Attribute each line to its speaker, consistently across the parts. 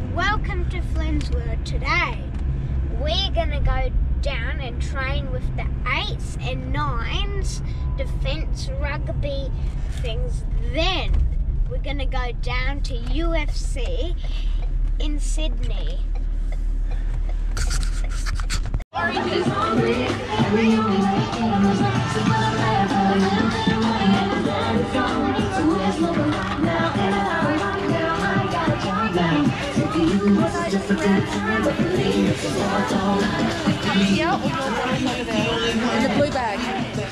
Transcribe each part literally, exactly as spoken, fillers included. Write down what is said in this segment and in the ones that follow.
Speaker 1: welcome to Flynn's World. Today we're going to go down and train with the eights and nines defence rugby things. Then we're going to go down to U F C in Sydney.
Speaker 2: In the blue bag.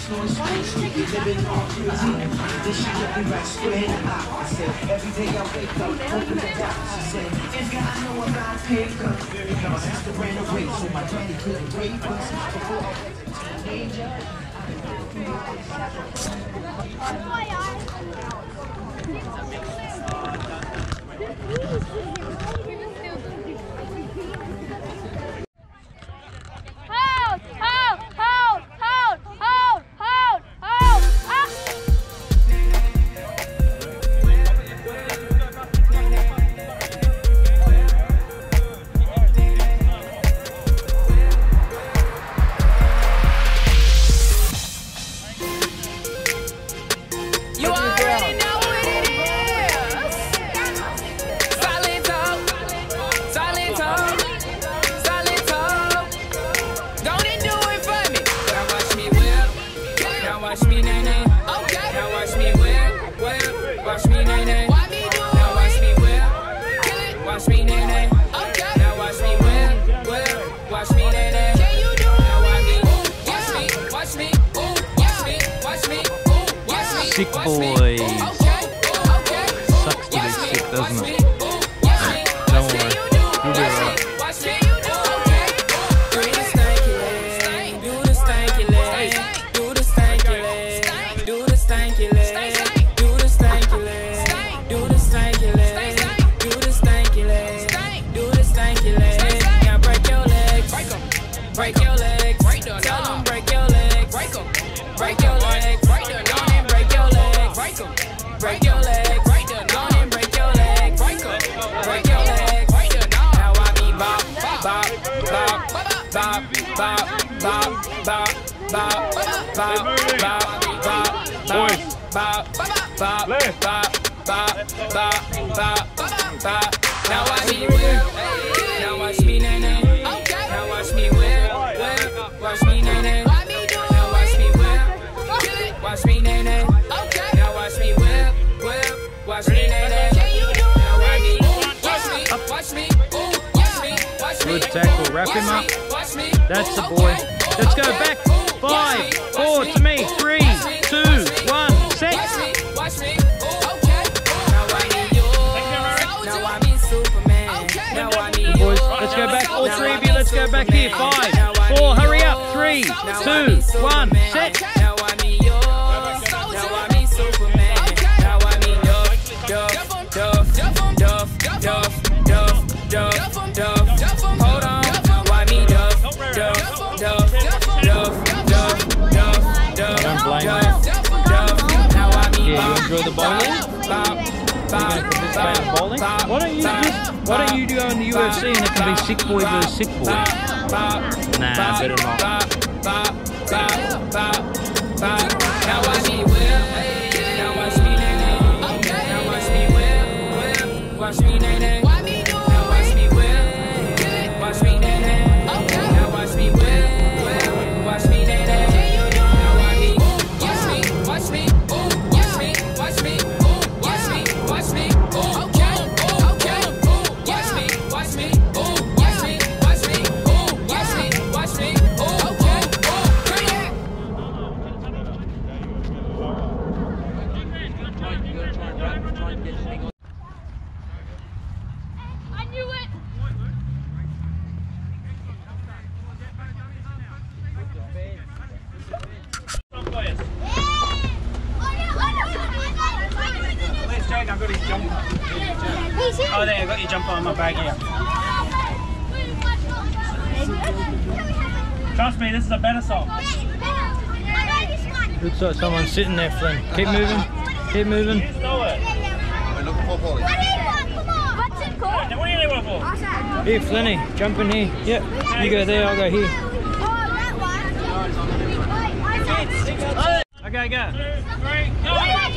Speaker 3: Sick boys. Sucks to be sick, doesn't it? Don't worry, you'll be alright.
Speaker 4: Break your legs, tell them break your legs, break them, break your legs, break them, go and break your legs, break them, break your legs, break them, go and break your legs, break them, break your legs, break them. Now I be bop, bop, bop, bop, bop, bop, bop, bop, bop, bop, bop, bop, bop, bop, bop, bop, bop. Now I be real, now watch me nay nay, now watch me whip, whip, watch me nay nay, now watch me whip, watch me nay nay, now watch me whip, whip, watch me nay nay, now watch me, watch me, watch me, watch me, watch me.
Speaker 3: Good tackle, wrap him up. That's the boy. Let's go back. Five, four to me. Three, two, one, set.
Speaker 4: Watch me, okay. Now I need yours. Now I be Superman. Now I need
Speaker 3: Boys, let's go back. All three of you, let's go back here. Five, four, hurry up. Three, two, one, set.
Speaker 4: Now I need yours. Now I be Superman. Now I need Duff, Duff, Duff, Duff, Duff, Duff, Duff, Duff, Duff. Hold on. Now I need Duff, Duff, Duff, Duff, Duff, Duff, Duff.
Speaker 3: Don't blame me.
Speaker 4: Now I need
Speaker 3: Yeah, you enjoy the bowling? You going to participate in bowling? Why don't you just, why don't you go in the U F C and it can be sick boy versus sick boy? Nah, better not.
Speaker 4: Now watch me whip, now watch me nay nay, now watch me whip, whip, watch me nay nay, now watch me whip, watch me nay nay, now watch me whip, whip, watch me nay nay, now watch me, watch me, watch me, watch me, watch me, watch me, watch me, okay, okay, watch me, watch me, watch me, watch me, watch me, watch me, okay, okay.
Speaker 1: I knew it!
Speaker 5: Where's Jake? I've got his jumper. Oh, there, I've got your jumper on my bag here. Trust me, this is a better song.
Speaker 3: Looks like someone's sitting there, Flynn. Keep moving. Keep moving.
Speaker 5: You stole it.
Speaker 1: We're looking for Polly. Come on! What's it?
Speaker 5: What do you need one for?
Speaker 3: Here, Flinny, jump in here. Yep. You go there, I'll go here. Okay, go.
Speaker 5: Two, three, go!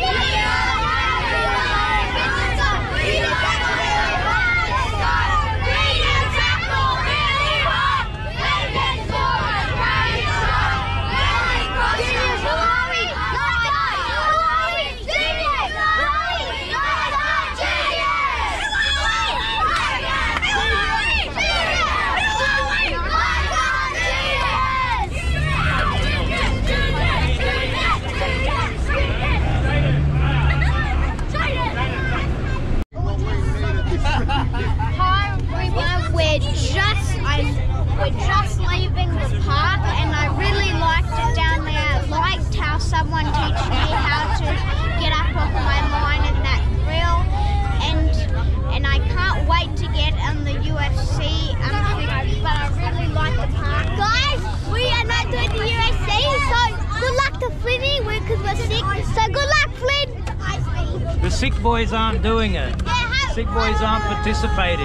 Speaker 1: We're just leaving the park and I really liked it down there. I liked how someone teach me how to get up off my line in that grill, and and I can't wait to get on the U F C um, but I really like the park. Guys, we are not doing the U F C, so good luck to Flinny because we're sick. So good luck, Flynn.
Speaker 3: The sick boys aren't doing it.
Speaker 1: Yeah,
Speaker 3: Sick boys aren't participating.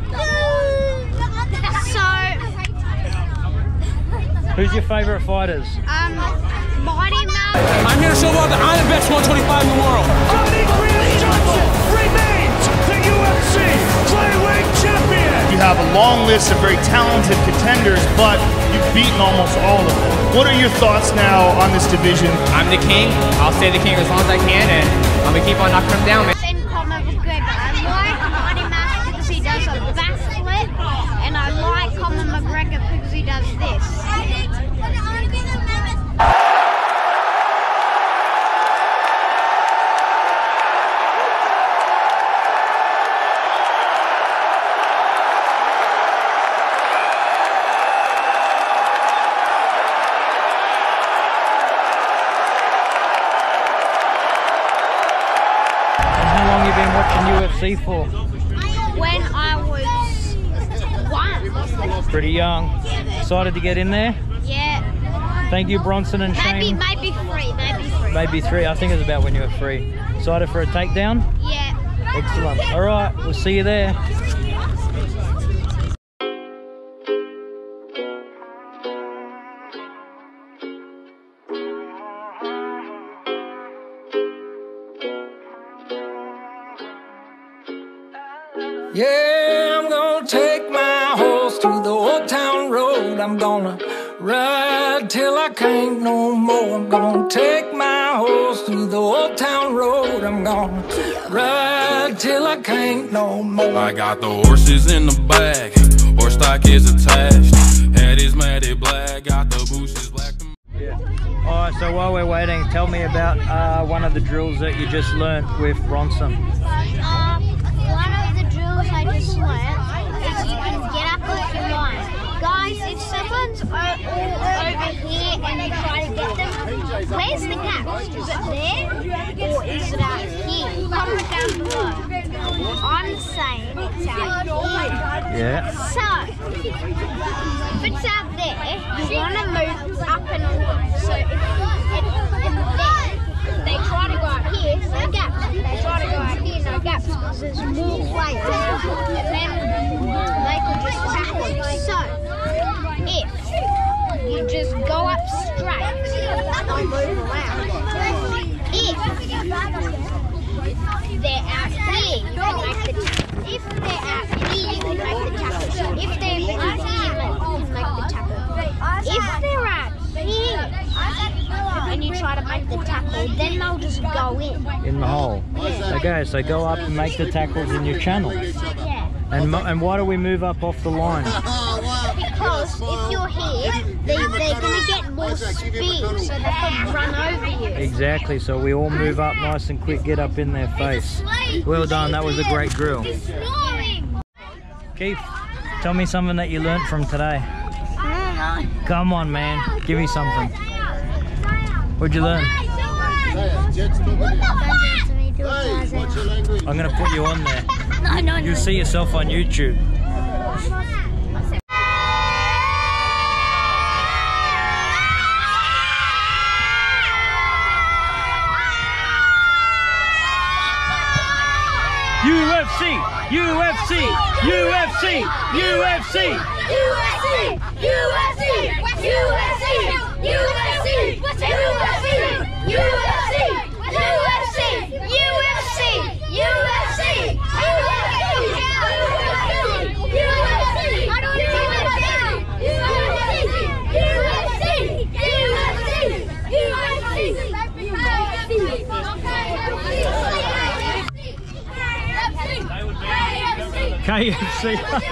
Speaker 1: So
Speaker 3: Who's your favourite fighters?
Speaker 1: Um, Mighty Mouse.
Speaker 6: I'm here to show off that I'm the best one twenty-five in the world.
Speaker 7: Remains the U F C flyweight champion.
Speaker 8: You have a long list of very talented contenders, but you've beaten almost all of them. What are your thoughts now on this division?
Speaker 6: I'm the king. I'll stay the king as long as I can, and I'm gonna keep on knocking him down, man.
Speaker 1: And Conor McGregor. I like Mighty Mouse because he does a backflip, and I like Conor McGregor because he does this.
Speaker 3: U F C for?
Speaker 1: When I was one.
Speaker 3: Pretty young. Excited to get in there?
Speaker 1: Yeah.
Speaker 3: Thank you, Bronson and
Speaker 1: Maybe,
Speaker 3: Shane.
Speaker 1: maybe three, maybe three.
Speaker 3: Maybe three. I think it was about when you were three. Excited for a takedown?
Speaker 1: Yeah.
Speaker 3: Excellent. All right, we'll see you there.
Speaker 9: Yeah, I'm gonna take my horse to the old town road. I'm gonna ride till I can't no more. I'm gonna take my horse to the old town road. I'm gonna ride till I can't no more.
Speaker 10: I got the horses in the bag, horse stock is attached. Head is matted black, got the bushes black.
Speaker 3: Yeah. All right, so while we're waiting, tell me about uh, one of the drills that you just learnt with Bronson.
Speaker 1: Uh, one of the drills I just learnt is you can get up with your line. Guys, if someone's all over here and you try to get them, where's the gap? Is it there or is it out here? Comment down below. I'm saying it's out here.
Speaker 3: Yeah.
Speaker 1: So, if it's out there, you want to move up and over. So, if it's there, they try to go out here, no gaps. They try to go out here, no gaps, because there's more players. And then they could just tackle. So, if you just go up straight, they'll move around. If they're out here, you can make the tackle. If they're out here, you can make the tackle. If they're out here, you can make the tackle. If they're out here, and you try to make the tackle, then they'll just go in.
Speaker 3: In the hole. Okay, so go up and make the tackles in your channel.
Speaker 1: Yeah.
Speaker 3: And and why do we move up off the line?
Speaker 1: Because if you're here, they, they're going to get more speed, so they can run over you.
Speaker 3: Exactly, so we all move up nice and quick, get up in their face. Well done, that was a great drill. Keith, tell me something that you learnt from today. Come on, man, give me something. What'd you learn? I'm going to put you on there.
Speaker 1: No, no, no.
Speaker 3: You'll see yourself on YouTube. U F C, U F C, U F C, U F C,
Speaker 1: U F C, U F C, U F C, U F C, U F C, U F C, U F C, U F C,
Speaker 3: K F C.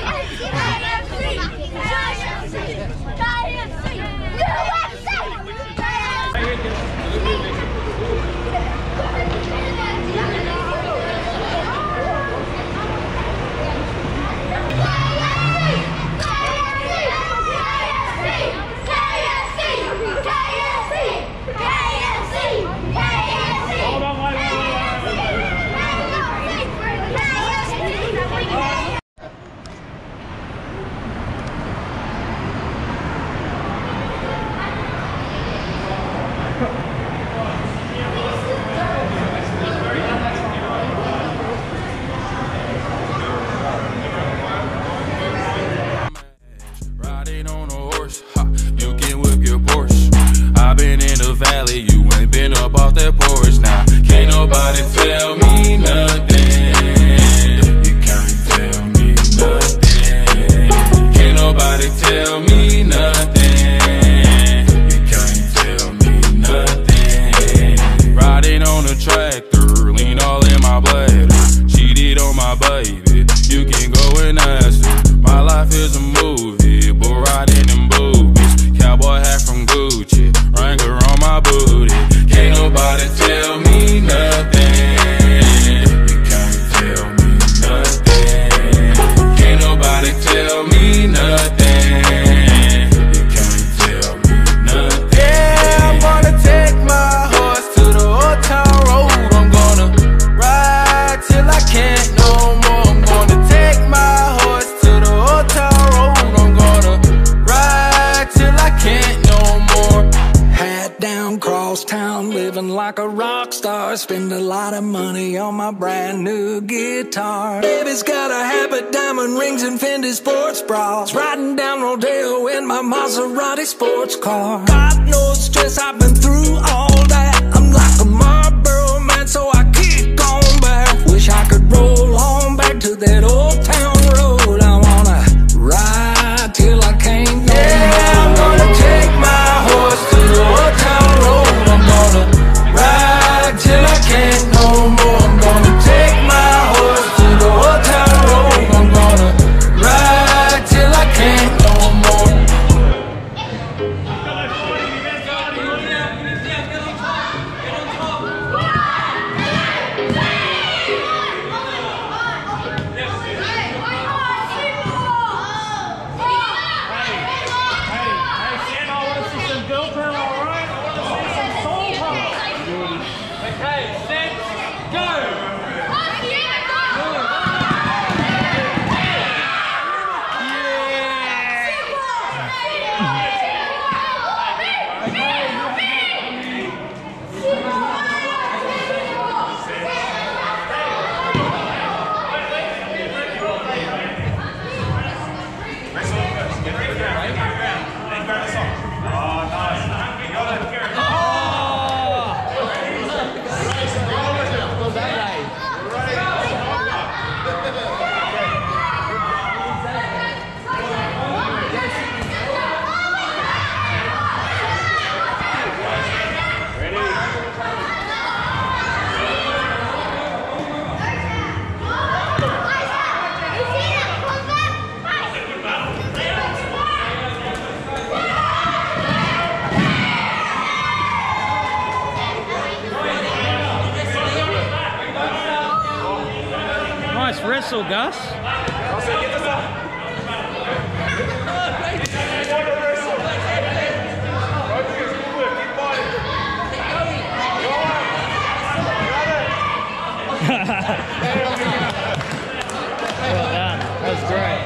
Speaker 10: Riding on a horse, ha, you can whip your Porsche. I've been in the valley, you ain't been up off that porch. Now, can't nobody tell me nothing. You can't tell me nothing. Can't nobody tell me nothing. You can't tell me nothing. Riding on a tractor, lean all in my bladder. Cheated on my baby, you can go and ask her. My life is a movie, but riding in boobies. Cowboy hat from Gucci, Wrangler on my booty. Can't nobody tell me nothing. You can't tell me nothing. Can't nobody tell me nothing. You can't tell me nothing. Yeah, I'm gonna take my horse to the old town road. I'm gonna ride till I can't no more. I'm gonna take my horse to the old town road. I'm gonna ride till I can't no more.
Speaker 9: Hat down, cross town, living like a rock star. Spend a lot of money on my brand new guitar. Baby's got a habit, diamond rings and Fendi sports bras. Riding down Rodeo in my Maserati sports car. Got no stress, I've been through all that. I'm like a Marlboro man, so I kick on back. Wish I could roll on back to that old town road. I wanna ride till I can't no
Speaker 10: Yeah, I'm gonna take my horse to the old town road. I'm gonna ride till I can't no more. I'm gonna take my horse to the old town road. I'm gonna ride till I can't no more.
Speaker 3: Nice wrestle, Gus. Well done. That was great.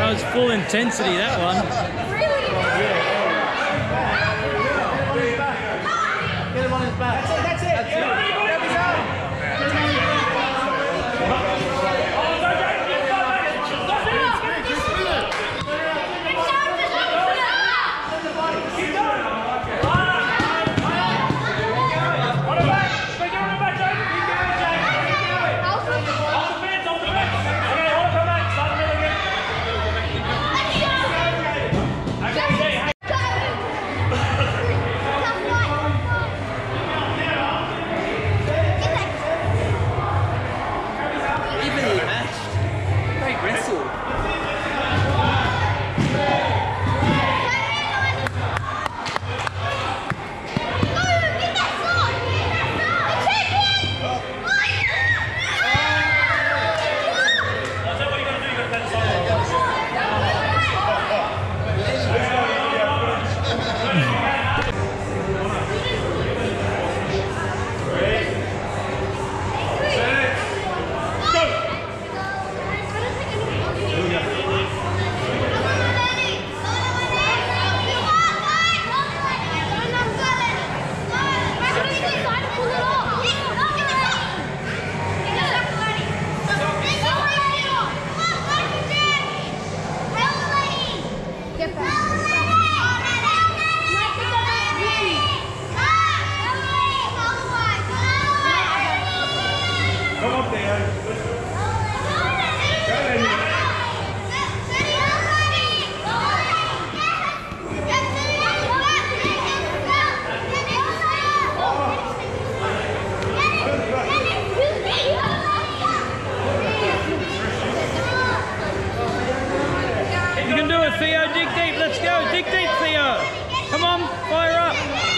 Speaker 3: That was full intensity, that one.
Speaker 5: Get him on his back. That's it, that's it. That's it. Grab his arm.
Speaker 3: Theo, dig deep, let's go, dig deep, Theo. Come on, fire up.